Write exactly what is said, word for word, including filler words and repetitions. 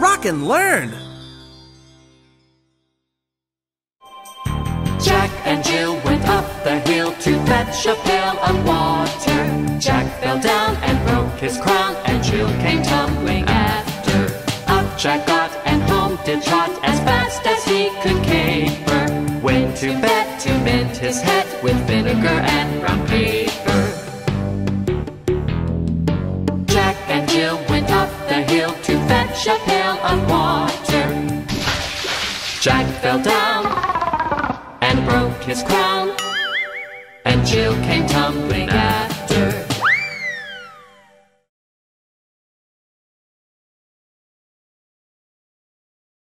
rock and learn! Jack and Jill went up the hill to fetch a pail of water. Jack fell down and broke his crown, and Jill came tumbling after. Up Jack got and home did trot as fast as he could caper. Went to bed to mend his head with vinegar and brown paper. Jack and Jill went up the hill to fetch a pail of water. Jack fell down and broke his crown, and Jill came tumbling after.